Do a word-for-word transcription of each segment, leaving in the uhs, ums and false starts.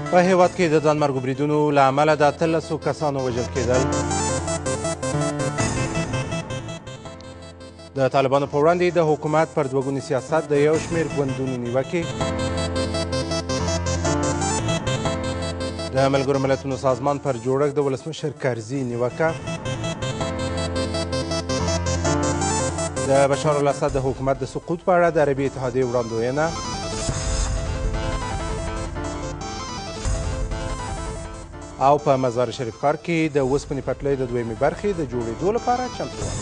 په هیواد کې د ځانمرګو بریدونو له امله د اتلسو کسانو وژل کېدل. د طالبانو په وړاندې د حکومت پر دوه سیاست د یو شمېر ګوندونو نیوکې. د ملګرو ملتونو سازمان پر جوړښت د ولسمشر کرزي نیوکه. د بشار الاسد د حکومت د سقوط په اړه د عربي اتحادیې وړاندوینه. او په مزار شریف ښار کې د اوسپنې پټلۍ د دویمې برخې د جوړېدو لپاره چمتووالی.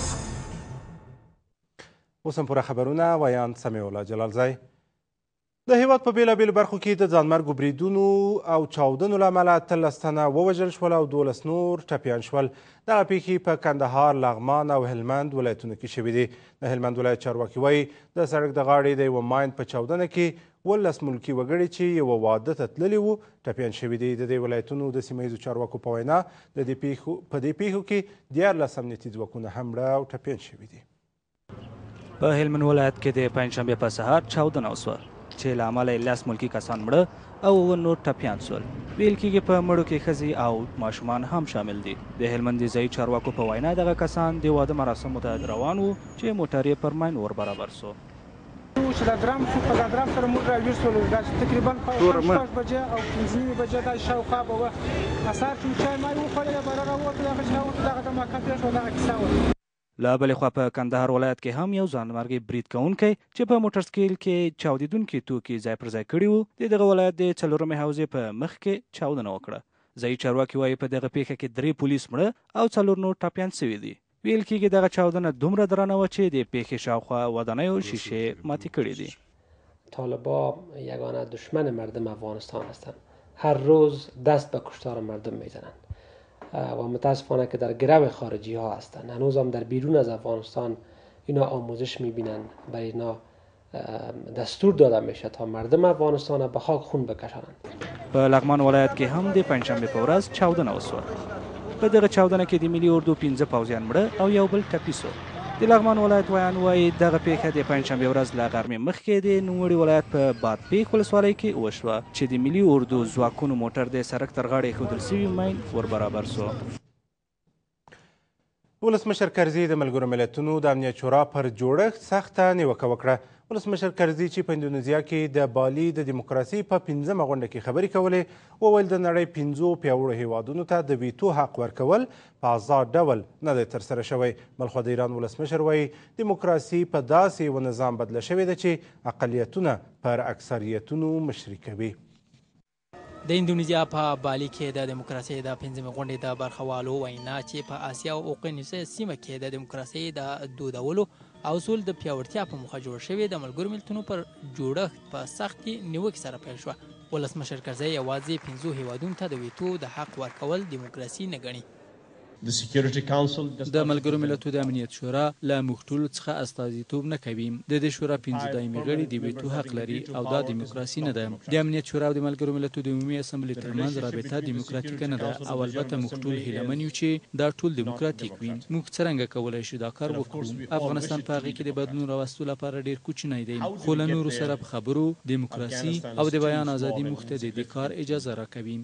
اوس هم پوره خبرونه ویاند سمیع الله جلالزی. د هیواد په بېلابېلو برخو کې د ځانمرګو بریدونو او چاودنو له امله اتلس تنه ووژل شول او دولس نور ټپیان شول. دغه پیښې په کندهار، لغمان او هلمند ولایتونو کې شوي دي. د هلمند ولایت چارواکي وایي د سړک د غاړې د یوه ماین په چاودنه کې ولس ملکي وګړي چې یوه واده ته تللي وو ټپیان شوي دي. د دې ولایتونو د سیمه ییزو چارواکو په وینا د دې پیښو په دې پیښو کې دیارلس امنیتي ځواکونه هم مړه او ټپیان شوي دي. په هلمند ولایت کې د پنجشنبې په سهار چاودنه وسوه چې له امله یې لس ملکي کسان مړه او اووه نور ټپیان سول. ویل کېږي په مړو کې ښځې او ماشومان هم شامل دي. د هلمند د ځایي چارواکو په وینا دغه کسان د واده مراسمو ته روان وو چې موټر یې پر ماین ور برابر سو. چې د درام شو په درام سره موږ راویښ شولو دا تقریبا شپږ بجې او پنځه نیمې بجې دا شاوخوا به وه. سهار چې چای مای وخوړله باره راووتو دغه چې راووتو دغه د ماښام پېښه وه دغه کیسه وه. له بلې خوا په کندهار ولایت کې هم یو ځانمرګي برید کوونکی چې په موټر سکیل کې چاودېدونکي توکي ځای پر ځای کړي وو د دغه ولایت د څلورمې حوزې په مخ کې چاودنه وکړه. ځایي چارواکي وایي په دغه پیښه کې درې پولیس مړه او څلور نور ټپیان سوي دي. ویل کېږي دغه چاودنه دومره درنه وه چې د پیښې شاوخوا ودانیو شیشې ماتې کړي دي. طالبان یگانه دشمن مردم افغانستان هستند. هر روز دست به کشتار مردم میزنند و متاسفانه که در گرو خارجی ها هستند. هنوز هم در بیرون از افغانستان اینا آموزش میبینند، برای اینا دستور داده میشه تا مردم افغانستان به خاک خون بکشانند. په لغمان ولایت کې هم د پنجشنبې په ورځ چاودنه وسوه. په دغه چاودنه کې د ملي اردو پنځه پوځیان مړه او یو بل ټپي سو. د لغمان ولایت ویان وایي دغه پیښه د پنجشنبې ورځ له غرمې مخکې د نوموړي ولایت په بادپیښ ولسوالۍ کې وشوه چې د ملي اردو ځواکونو موټر د سړک تر غاړې ایښودل سوي ماین ور برابر سو. ولسمشر کرزي د ملګرو ملتونو د امنیت شورا پر جوړښت سخته نیوکه وکړه. ولسمشر کرزي چې په اندونیزیا کې د بالي د دیموکراسي په پنځمه غونډه کې خبرې کولې وویل د نړۍ پنځو پیاوړو هیوادونو ته د ویتو حق ورکول په آزاد ډول نه دی ترسره شوی. بلخوا د ایران ولسمشر وایي دیموکراسي په داسې یو نظام بدله شوې ده چې اقلیتونه پر اکثریتونو مشري کوي. د اندونیزیا په بالي کې د دیموکراسۍ د پنځمې غونډې د برخوالو وینا چې په اسیا او اوقیانوسیه سیمه کې د دیموکراسۍ د دودولو او اصول د پیاوړتیا په موخه جوړ شوي د ملګرو ملتونو پر جوړښت په سختې نیوکې سره پیل شوه. ولسمشر کرزي یوازې پنځو هیوادونو ته د ویتو د حق ورکول دیموکراسي نه ګڼي. د ملګرو ملتونو د امنیت شورا له موږ ټولو څخه استازیتوب نه کوي. د دې شورا پنځه دایمي غړي د ویتو حق لري او دا دیموکراسي نه ده. د امنیت شورا او د ملګرو ملتونو د عمومي اسمبلې ترمنځ رابطه دیموکراتیکه نه ده او البته موږ ټول هیله من یو چې دا ټول دیموکراتیک وي. موږ څرنګه کولی شو دا کار وکړو؟ افغانستان په هغې کې د بدلون راوستو لپاره ډېر کوچنی دی، خو له نورو سره په خبرو دیموکراسي او د بیان ازادي موږ ته د دې کار اجازه راکوي.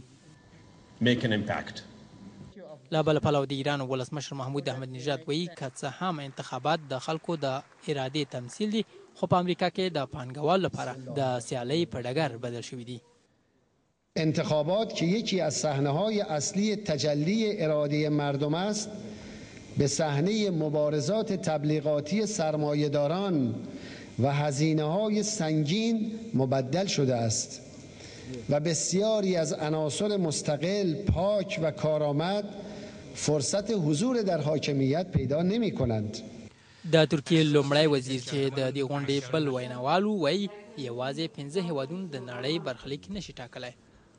له بل پلوه د ایران ولسمشر محمود احمد نژاد وایي که څه هم انتخابات د خلکو د ارادې تمثیل دي، خو په امریکا کې د پانګوالو لپاره د سیالۍ په ډګر بدل شوي دي. انتخابات که یکی از صحنه‌های اصلی تجلی اراده مردم است به صحنه مبارزات تبلیغاتی سرمایه‌داران و هزینه‌های سنگین مبدل شده است و بسیاری از عناصر مستقل، پاک و کارآمد فرصت حضور در حاکمیت پیدا نمی کنند. د ترکیې لومړی وزیر چې د دې غونډې بل ویناوالو وایي یوازې پنځه هیوادونه د نړۍ برخلیک نشي ټاکلی.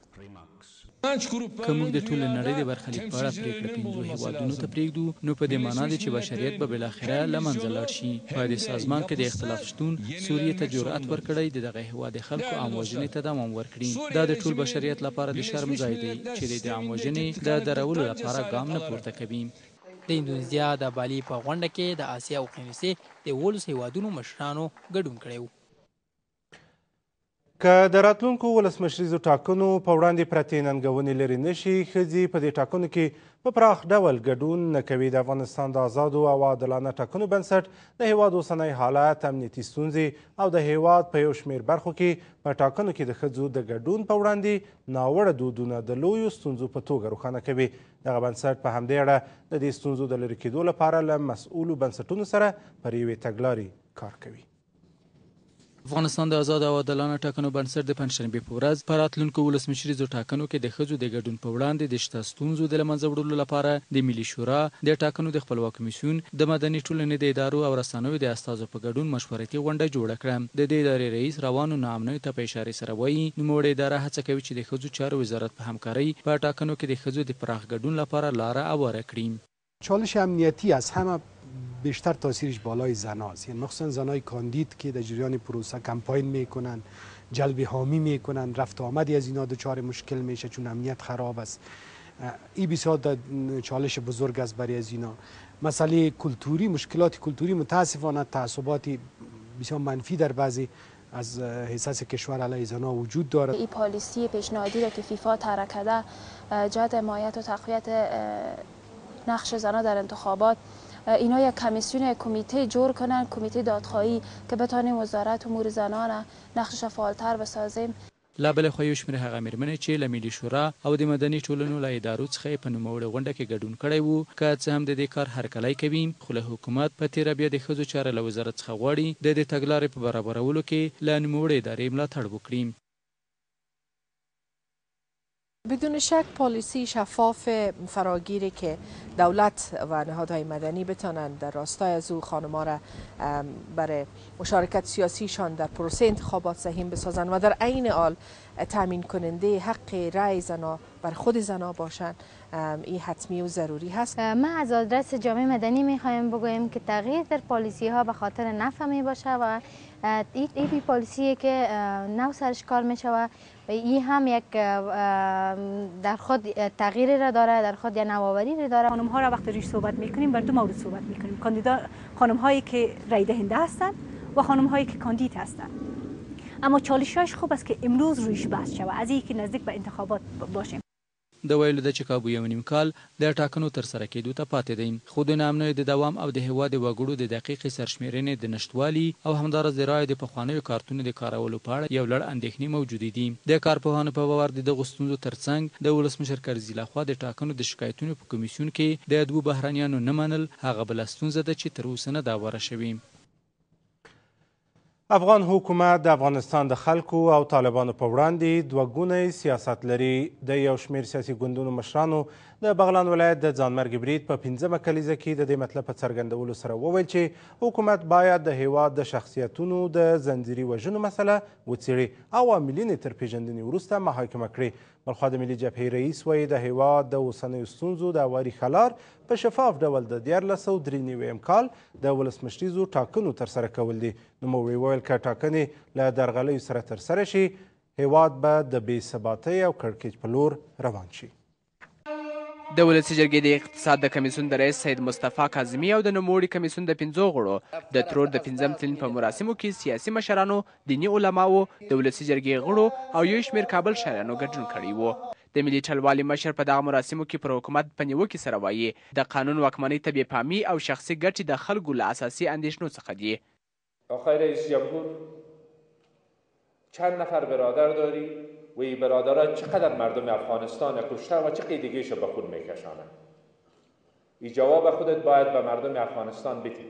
که موږ د ټولې نړۍ د برخلیک په اړه پرېکړه پنځو هیوادونو ته پرېږدو نو په دې معنا دی چې بشریت به بالاخره له منځه لاړ شي. په دې سازمان کې د اختلاف شتون سوریې ته جرأت ورکړی د دغه هیواد خلکو عام وژنې ته دوام ورکړي. دا د ټول بشریت لپاره د شرم ځای دی چې د عام وژنې د درولو لپاره ګام نه پورته کوي. د اندونیزیا د بالي په غونډه کې د اسیا اوقیانوسیې د اوولسو هیوادونو مشرانو ګډون کړی و. که د راتلونکو ولسمشریزو ټاکنو په وړاندې پرتې ننګونې لرې نه شي، ښځې په دې ټاکنو کې په پراخ ډول ګډون نه کوي. د افغانستان د آزادو او عادلانه ټاکنو بنسټ د هیواد اوسنی حالت، امنیتي ستونزې او د هیواد په یو شمېر برخو کې په ټاکنو کې د ښځو د ګډون په وړاندې ناوړه دودونه د لویو ستونزو په توګه روښانه کوي. دغه بنسټ په همدې اړه د دې ستونزو د لرې کېدو لپاره له مسؤلو بنسټونو سره پر یوې تګلارې کار کوي. افغانستان د آزاد او عادلانه ټاکنو بنسټ د پنجشنبې په ورځ په راتلونکو ولسمشریزو ټاکنو کې د ښځو د ګډون په وړاندې د شته ستونزو د له منځه وړلو لپاره د ملي شورا، د ټاکنو د خپلواک کمیسیون، د مدني ټولنې د ادارو او رسنیو د استازو په ګډون مشورتي غونډه جوړه کړه. د دې ادارې رئیس روانو ناامنیو ته په اشارې سره وایي نوموړې اداره هڅه کوي چې د ښځو چارو وزارت په همکارۍ په ټاکنو کې د ښځو د پراخ ګډون لپاره لاره هواره کړي. چالش امنیتی از همه بیشتر تاثیرش بالای زناست، یعنی مخصوصا زنای کاندید که در جریان پروسه کمپاین میکنن، جلب حامی میکنن، رفت آمدی از اینا دچار مشکل میشه چون امنیت خراب است. این بسیار چالش بزرگ است برای از اینا. مسئله کلتوری، مشکلات کلتوری متاسفانه تعصبات بسیار منفی در بعضی از حساس کشور علیه زنها وجود دارد. این پالیسی پیشنهادی را که فیفا طرح کرده جهت حمایت و تقویت نقش زنها در انتخابات، اینا یک کمیسیون، یک کمیته جور کنن، کمیته دادخواهی که بتانیم وزارت امور زنان نقشش فعالتر بسازیم. لا بل خو یو شمېر هغه مېرمنې چې له ملي شورا او د مدني ټولنو له ادارو څخه په نوموړې غونډه کې ګډون کړی وو، که څه هم د دې کار هرکلی کوي، خو له حکومت په تېره بیا د ښځو چارو له وزارت څخه غواړي د دې تګلارې په برابرولو کې له نوموړې ادارې ملاتړ وکړي. بدون شک پالیسی شفاف فراگیری که دولت و نهادهای مدنی بتانند در راستای از او خانم‌ها را برای مشارکت سیاسیشان در پروسه انتخابات سهیم بسازند و در عین حال تامین کننده حق رأی زنها بر خود زنها باشند، این حتمی و ضروری هست. ما از آدرس جامعه مدنی میخوایم بگوییم که تغییر در پالیسی ها به خاطر نفع می باشه و این این پالیسی که نو سرش کار میشه و این هم یک در خود تغییری را داره، در خود یک نوآوری را داره. خانم ها را وقتی روش صحبت میکنیم بر دو مورد صحبت میکنیم، کاندیدا خانم هایی که رای دهنده هستند و خانم هایی که کاندید هستند. اما چالشش خوب است که امروز رویش بحث شود از اینکه نزدیک به انتخابات باشیم. د ویلو ده چې کابو یو نیم کال د ټاکنو ترسره کېدو ته پاتې دی، خو د ناامنیو د دوام او د هېواد د وګړو د دقیقې سرشمېرنې د نشتوالي او همداراز د رایو د پخوانیو کارتونو د کارولو په اړه یو لړ اندېښنې موجودې دي. د کارپوهانو په باور د دغو ستونزو ترڅنګ د ولسمشر کرزي لخوا د ټاکنو د شکایتونو په کمیسیون کې د دوو بهرنیانو نه منل هغه بله ستونزه ده چې تر اوسه نه ده هواره شوې. افغان حکومت د افغانستان د خلکو او طالبانو په وړاندې دوه ګونی سیاست لري. د یو شمېر سیاسي ګوندونو مشرانو د بغلان ولایت د ځانمرګي برید په پنځمه کلیزه کې د دې مطلب په څرګندولو سره وویل چې حکومت باید د هیواد د شخصیتونو د زنځیري وژنو مسله وڅېړي او عاملین تر پیژندنې وروسته محاکمه کړي. بلخوا د ملي جبهې رئیس وایي د هیواد د اوسنیو ستونزو د هواري خلار په شفاف ډول د دیارلس سوه درې نویم کال د ولسمشریزو ټاکنو ترسره کول دي. نوموړي وویل که ټاکنې له درغلیو سره ترسره شي هیواد به د بې ثباتۍ او کړکېچ په لور روان شي. د ولسي جرګې د اقتصاد د کمیسیون د رئیس سید مصطفی کاظمي او د نوموړي کمیسیون د پنځو غړو د ترور د پنځم تلین په مراسمو کې سیاسي مشرانو، دیني علماو، د ولسي جرګې غړو او یو شمېر کابل شاعرانو ګډون کړی و. د ملي ټلوالې مشر په دغه مراسمو کې پر حکومت په نیوکې سره وایي د قانون واکمنۍ ته بې پامي او شخصي ګټې د خلکو له اساسي اندېښنو څخه دي. آقای رئیس جمهور چند نفر برادر داری و این برادرها چقدر مردم افغانستان کشته و چه قیدگیش به خود میکشانند؟ این جواب خودت باید به مردم افغانستان بدی.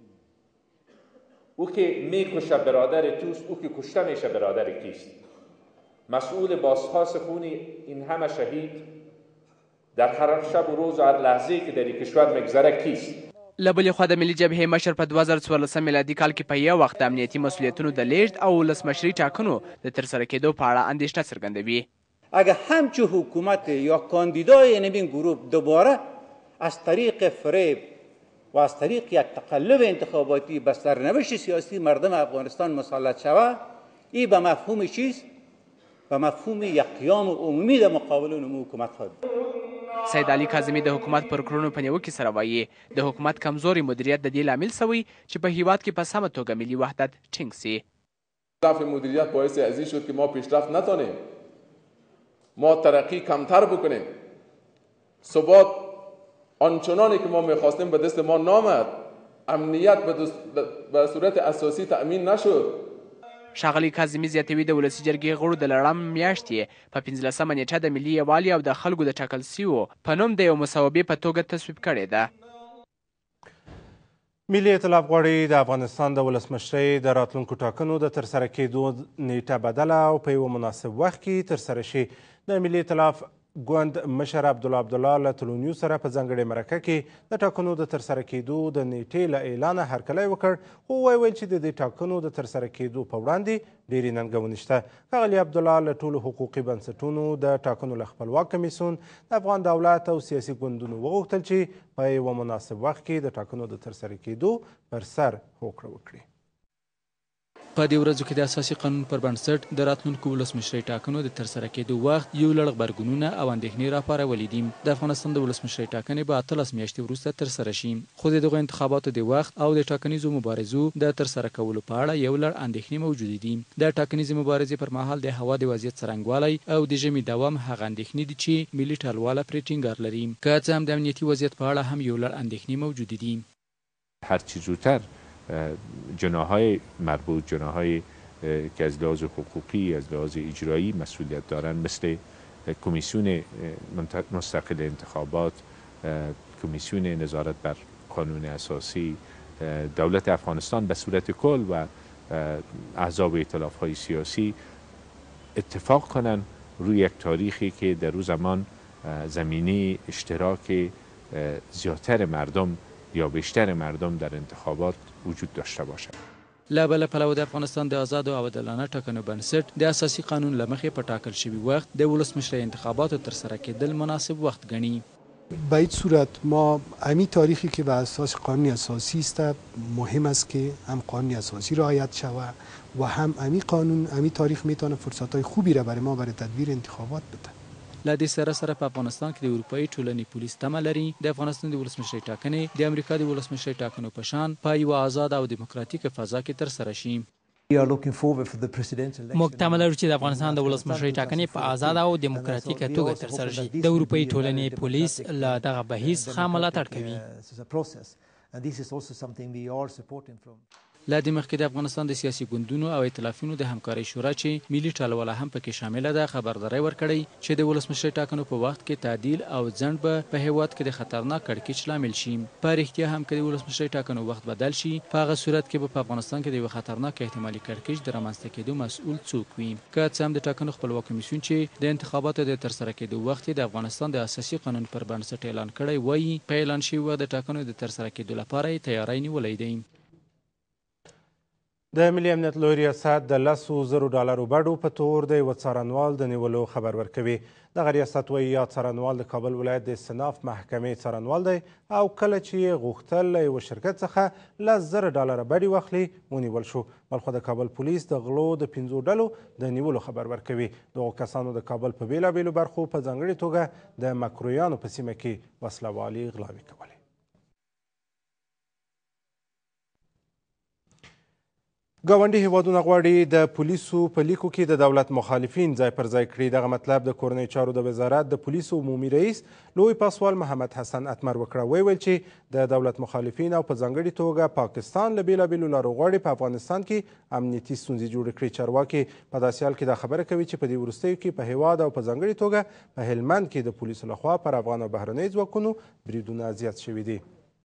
او که میکشه برادر توست، او که کشته میشه برادر کیست؟ مسئول بازخواست خون این همه شهید در هر شب و روز و هر لحظه‌ای که در این کشور مگذره کیست؟ له بلې خوا د ملي جبهې مشر په دوه زره څوارلسم میلادي کال کې په یو وخت د امنیتي مسئولیتونو د لیږد او ولسمشري ټاکنو د ترسره کېدو په اړه اندېښنه څرګندوي. اگر همچون حکومت یا کاندیدای این گروه دوباره از طریق فریب و از طریق یک تقلب انتخاباتی به سرنوشت سیاسی مردم افغانستان مسلط شود، این به مفهوم چیست؟ به مفهوم یک قیام عمومی در مقابل نمو حکومت خواهد. سید علي کاظمي د حکومت پر کړنو په نیوکې سره وایي د حکومت کمزوري مدیریت د دې لامل سوی چې په هیواد کې په سمه توګه ملي وحدت ټینګ سي. ضعف مدیریت باعث ازی شد که ما پیشرفت نتونیم، ما ترقی کمتر بکنیم، ثبات آنچنانی که ما میخواستیم به دست ما نامد، امنیت به صورت اساسی تأمین نشد. ښاغلی کاظمي زیاتوي د ولسي جرګې غړو د لړم میاشتې په پنځلسمه نیټه د ملي یووالي او د خلکو د ټاکل سویو په نوم د یو مصوبې په توګه تصویب کړې ده. ملي ائتلاف غواړي د افغانستان د ولسمشرۍ د راتلونکو ټاکنو د ترسره کېدو نیټه بدله او په یوه مناسب وخت کې ترسره شي. د ملي ائتلاف ګوند مشر عبدالله عبدالله له تلونیو سره په ځانګړې مرکه کې د ټاکنو د ترسره کېدو د نیټې له اعلانه هرکلی وکړ، خو وویل چې د دې ټاکنو د ترسره کېدو په وړاندې ډېرې ننګونې شته. ښاغلي عبدالله له ټولو حقوقي بنسټونو د ټاکنو له خپلواک کمیسیون د افغان دولت او سیاسي ګوندونو وغوښتل چې په یوه مناسب وخت کې د ټاکنو د ترسره کېدو پر سر هوکړه وکړي. په دې ورځو کې د اساسي قانون پر بنسټ د راتلونکو ولسمشرۍ ټاکنو د ترسره کېدو وخت یو لړ غبرګونونه او اندېښنې راپارولي دي. د افغانستان د ولسمشرۍ ټاکنې به اتلس میاشتې وروسته ترسره شي، خو د دغو انتخاباتو د وخت او د ټاکنیزو مبارزو د ترسره کولو په اړه یو لړ اندېښنې موجودې دي. د ټاکنیزې مبارزې پر مهال د هوا د وضعیت څرنګوالی او د ژمي دوام هغه اندېښنې دي چې ملي ټلواله پرې ټینګار لري. که څه هم د امنیتي وضعیت په اړه هم یو لړ اندېښنې موجودې دي. هرچی زودتر جناح‌های مربوط، جناح‌های که از لحاظ حقوقی، از لحاظ اجرایی مسئولیت دارن، مثل کمیسیون مستقل انتخابات، کمیسیون نظارت بر قانون اساسی، دولت افغانستان به صورت کل و احزاب ائتلاف‌های سیاسی اتفاق کنن روی یک تاریخی که در او زمان زمینه اشتراک زیادتر مردم یا بیشتر مردم در انتخابات وجود داشته باشد. له بله پلوه د افغانستان د آزادو او عادلانه ټاکنو بنسټ د اساسي قانون له مخې په ټاکل شوي وخت د ولسمشرۍ انتخاباتو ترسره کېدل مناسب وخت ګڼي. به این صورت ما امی تاریخی که به اساس قانون اساسی است مهم است که هم قانون اساسی رعایت شود و هم امی قانون امی تاریخ میتونه فرصت‌های خوبی را برای ما برای تدبیر انتخابات بده. له دې سره سره په افغانستان کې د اروپایي ټولنې پولیس تمه لري د افغانستان د ولسمشرۍ ټاکنې د امریکا د ولسمشرۍ ټاکنو په شان په یوه آزاده او دیموکراتیکه فضا کې ترسره شي. موږ تمه لرو چې د افغانستان د ولسمشرۍ ټاکنې په آزاده او دیموکراتیکه توګه ترسره شي. د اروپایي ټولنې پولیس له دغه بهیز ښه ملاتړ کوي. له دې مخکې د افغانستان د سیاسي ګوندونو او ائتلافونو د همکارۍ شورا چې ملي ټلواله هم پکې شامله ده خبرداری ورکړی چې د ولسمشرۍ ټاکنو په وخت کې تعدیل او ځنډ به په هیواد کې د خطرناک کړکېچ لامل شي. په رښتیا هم که د ولسمشرۍ ټاکنو وخت بدل شي، په هغه صورت کې به په افغانستان کې د یوه خطرناک احتمالي کړکېچ د رامنځته کېدو مسؤل څوک وي. که څه هم د ټاکنو خپلواک کمیسیون چې د انتخاباتو د ترسره کېدو وخت د افغانستان د اساسي قانون پر بنسټ اعلان کړی وایي، په اعلان شوي وخت د ټاکنو د ترسره کېدو لپاره یې تیاری نیولی دی. د ملي امنیت لوی ریاست د لسو زرو ډالرو بډو په تور د یوه څارنوال د نیولو خبر ورکوي. دغه ریاست وایي یاد څارنوال د کابل ولایت د استناف محکمې څارنوال دی او کله چې یې غوښتل له یوه شرکت څخه لس زره ډالره بډې واخلي ونیول شو. بلخو د کابل پولیس د غلو د پنځو ډلو د نیولو خبر ورکوي. دغو کسانو د کابل په بېلابېلو برخو په ځانګړې توګه د مکرویانو په سیمه کې وسله والي غلاوې کولې. ګاونډي هیوادونه غواړي د پولیسو په لیکو کې د دولت مخالفین ځای پر ځای کړي. دغه مطلب د کورنۍ چارو د وزارت د پولیسو عمومي رئیس لوی پاسوال محمد حسن اتمر وکړه. ویل چې د دولت مخالفین او په ځانګړې توګه پاکستان له بېلابېلو لارو غواړي په افغانستان کې امنیتي ستونزې جوړې کړي. چارواکي په داسې حال کې دا خبره کوي چې په دې وروستیو کې په هیواد او په ځانګړې توګه په هلمند کې د پولیسو لخوا پر افغان او بهرنیو ځواکونو بریدونه زیات شوي دي.